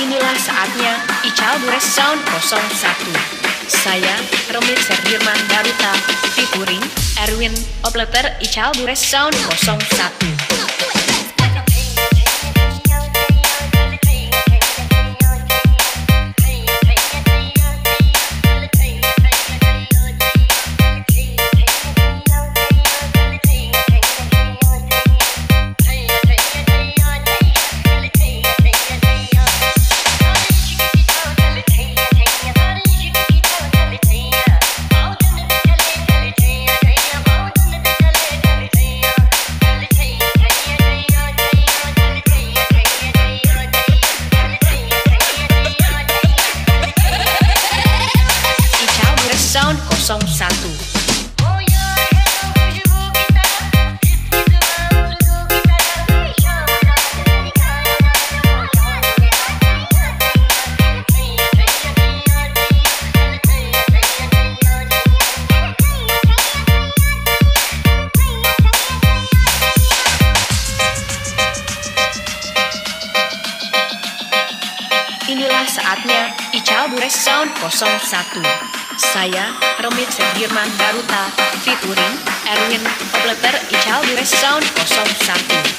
Inilah saatnya Ical Bure Sound 01. Saya remixer Dirman Baruta featuring Erwin Operator Ical Bure Sound 01. Sound 01. Inilah saatnya Ical Bure Sound 01. Saya remixer Dirman Baruta featuring Erwin Operator Ical Bure Sound 01.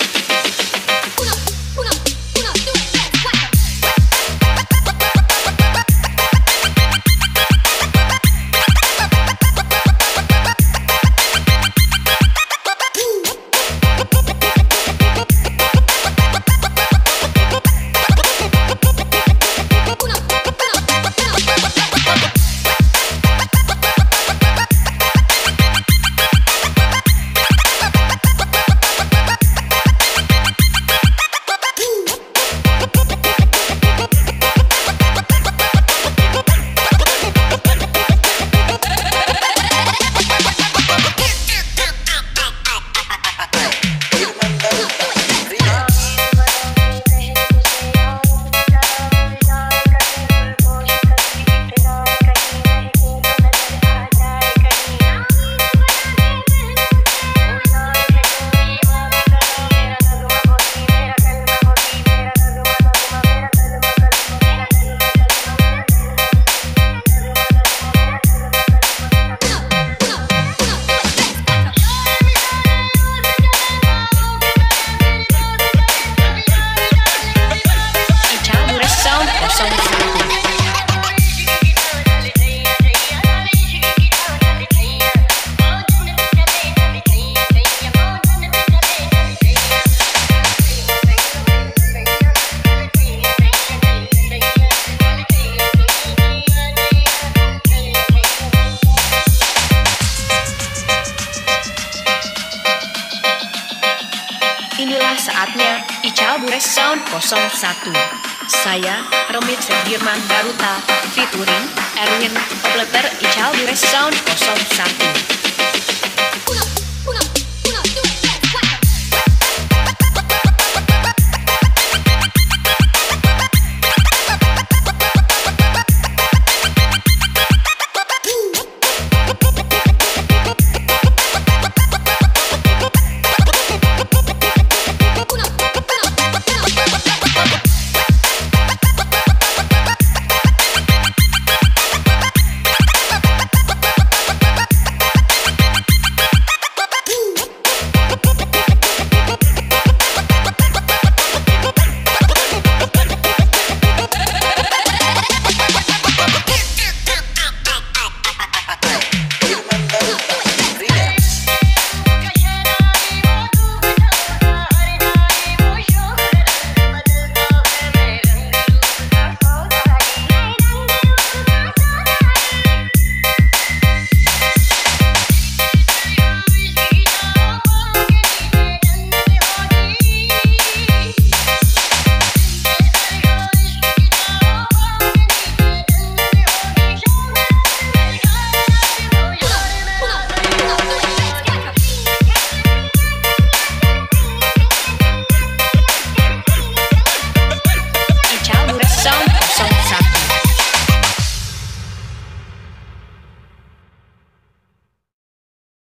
Inilah saatnya Ical Bure Sound 01. Saya remixer Dirman Baruta featuring Erwin Operator Ical Bure Sound 01.